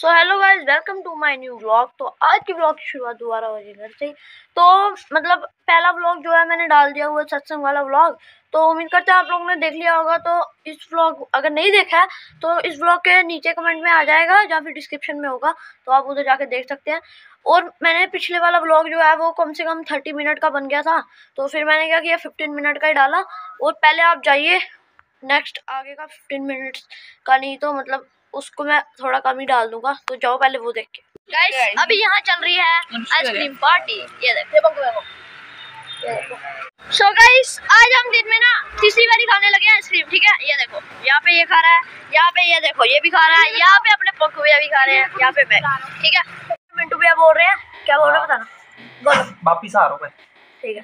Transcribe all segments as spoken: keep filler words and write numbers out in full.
So hello guys, welcome to my new vlog. तो आज के व्लॉग की शुरुआत दोबारा हो रही है घर से ही। तो मतलब पहला व्लॉग जो है मैंने डाल दिया हुआ सत्संग वाला व्लॉग, तो उम्मीद करते हैं आप लोगों ने देख लिया होगा। तो इस व्लॉग अगर नहीं देखा है तो इस व्लॉग के नीचे कमेंट में आ जाएगा या फिर डिस्क्रिप्शन में होगा, तो आप उधर जाके देख सकते हैं। और मैंने पिछले वाला व्लॉग जो है वो कम से कम थर्टी मिनट का बन गया था, तो फिर मैंने क्या किया फिफ्टीन मिनट का ही डाला। और पहले आप जाइए नेक्स्ट आगे का फिफ्टीन मिनट्स का, नहीं तो मतलब उसको मैं थोड़ा कम ही डाल दूंगा। तो जाओ पहले वो देख के। गाइस अभी यहाँ चल रही है आइसक्रीम पार्टी, ये देखो। सो गाइस आज हम दिन में ना तीसरी बारी खाने लगे हैं आइसक्रीम, ठीक है। ये देखो यहाँ पे ये खा रहा है, यहाँ पे ये देखो ये भी खा रहा है, यहाँ पे अपने पक्कू भैया भी खा रहे हैं, यहाँ पे मैं, ठीक है। मिंटू भैया बोल रहे हैं, क्या बोल रहे हैं बताना, बोलो। वापिस आ रहा हूँ मैं, ठीक है।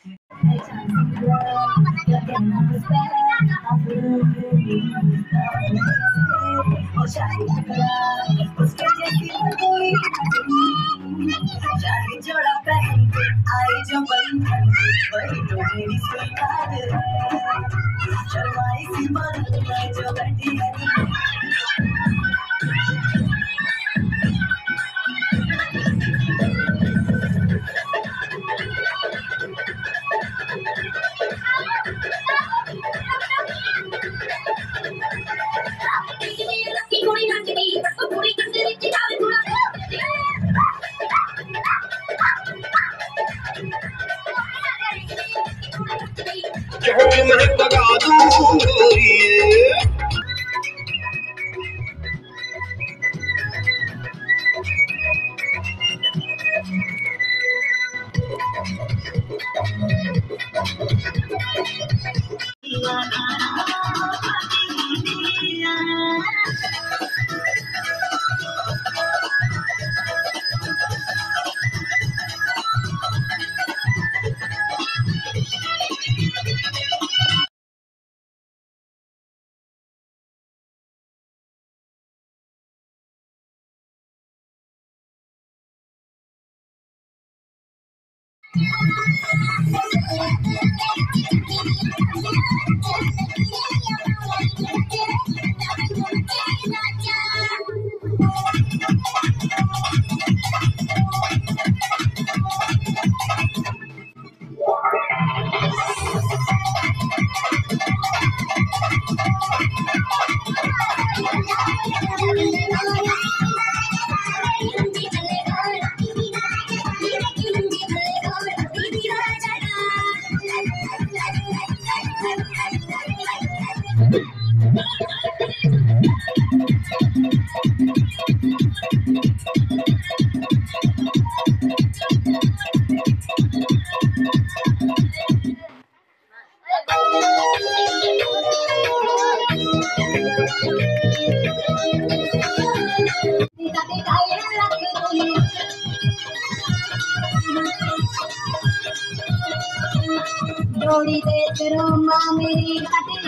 जोड़ी दे तेरो माँ मेरी काटे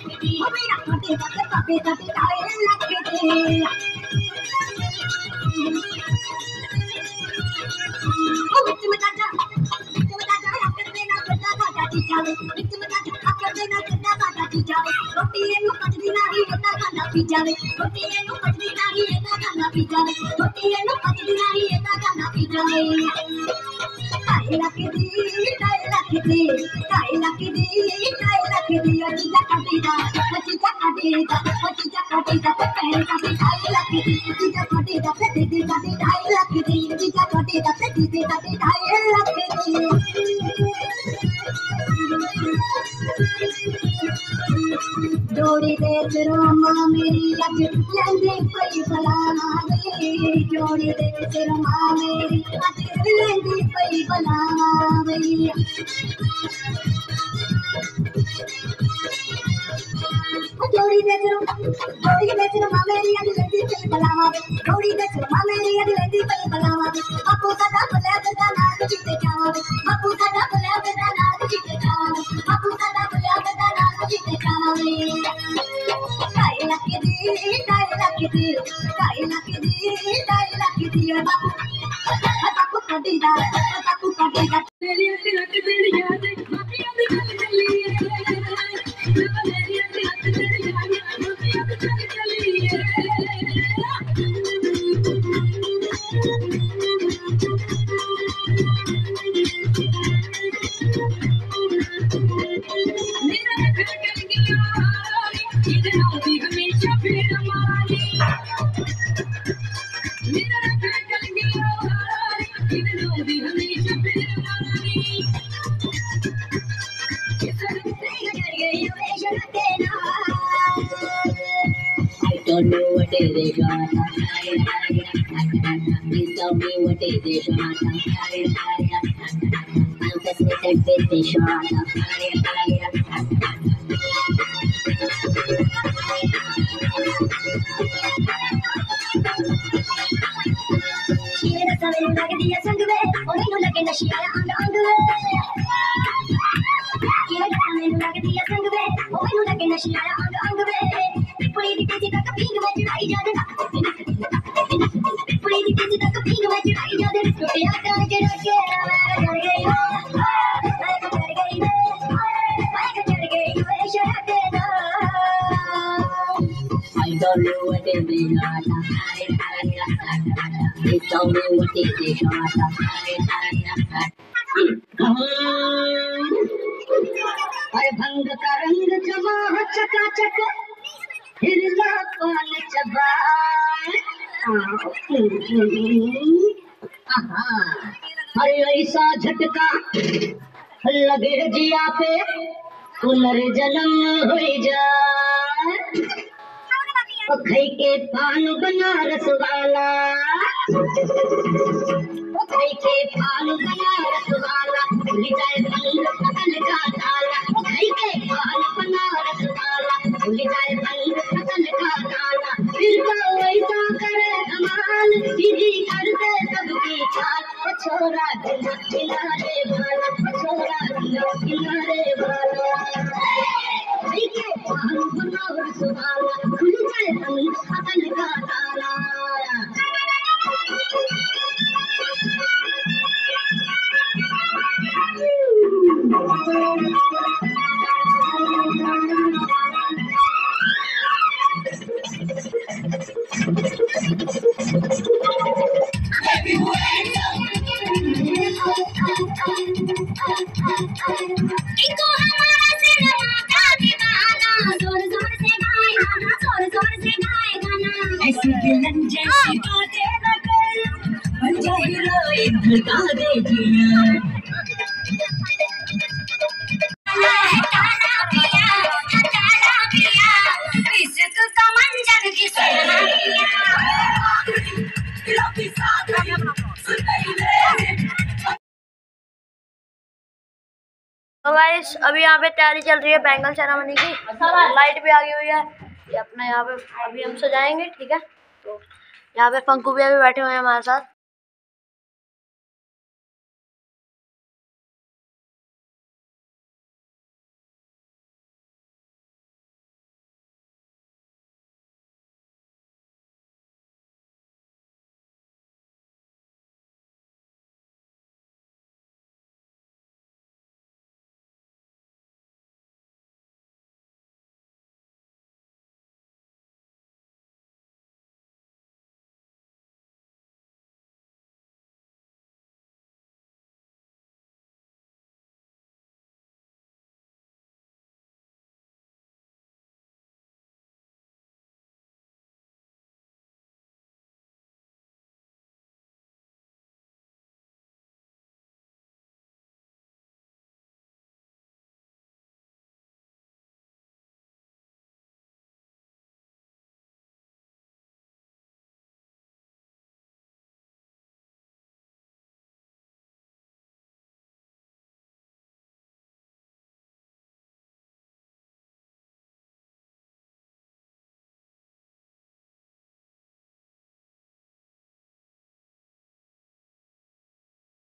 ओ मेरा काटे काटे काटे काटे टायर लगते ओ बिच में जा बिच में जा आकर देना करता काटा जावे बिच में जा आकर देना करता काटा जावे रोटी एनु पचदी नहीं एता खाना पी जावे रोटी एनु पचदी नहीं एता खाना पी जावे रोटी एनु पचदी नहीं एता खाना पी जावे टाई लगदी टाई लगदी टाई लगदी टाई लगदी जीजा काटीदा जीजा काटीदा जीजा काटीदा पहले काटी टाई लगदी जीजा काटीदा फिर दीदी काटी टाई लगदी जीजा काटीदा फिर दीदी काटी टाई लगदी जोड़ी दे तेरो माँ मेरी आज लेंदी पई बलाना वे जोड़ी दे तेरो माँ मेरी आज लेंदी पई बलाना वे जोड़ी दे तेरो जोड़ी दे तेरो माँ मेरी आज लेंदी पई बलाना वे जोड़ी दे तेरो माँ मेरी आज लेंदी पई बलाना वे बापू सदा भले सदा नाग जीते जावे बापू सदा भले सदा नाग जीते जावे बापू सदा भले सदा नाग जीते जावे टाई लगदी टाई लगदी टाई लगदी टाई लगदी बापू बापू काटीदा बापू काटीदा तेरी रट तेरी याद बापी अब चल चली है मेरी रट तेरी याद बापी अब चल चली है is a shot? Please tell me what is a shot? I'm fascinated with the shot. Quiero saber una que día sangre, o no la que nació anda anda. Quiero saber una que día sangre, o no la que nació anda anda. Puri di pezi tak ping में चढ़ाई जा दे Puri di pezi tak ping में चढ़ाई जा दे टूटिया कर चढ़ के चढ़ गई मैं चढ़ गई मैं चढ़ गई मैं शहर के I don't know what is the shot. Please tell me what is the shot. अरे भंग का रंग जमा चकाचक हिरला पान चबा अरे ऐसा झटका लगे जिया पे पुनर्जन्म हो जाए खई के पान बनारस वाला खई के पान बनारस वाला भूल जाए बंद पतल का ताला खई के पान बनारस वाला भूल जाए बंद पतल का ताला फिर तो ऐसा करे कमाल दीदी कर दे सबकी चाल छोरा दिल किनारे वाला छोरा दिल किनारे वाला खई के पान बनारस वाला भूल जाए बंद पतल का ताला इनको हमारा सिनेमा का दीवाना जोर जोर से गाए गाना जोर जोर से गाए गाना ऐसी विलन जैसी बातें न कर बन जाए हीरोइन धड़का दे जिया हटाना पिया हटाना पिया इश्क का मंजर की सुना पिया की साथ सुन रही है तो गाइस अभी यहाँ पे तैयारी चल रही है बैंगल सेरेमनी की। लाइट भी आ गई हुई है। ये अपना यहाँ पे अभी हम सजाएंगे, ठीक है। तो यहाँ पे पंकु भी अभी बैठे हुए हैं हमारे साथ।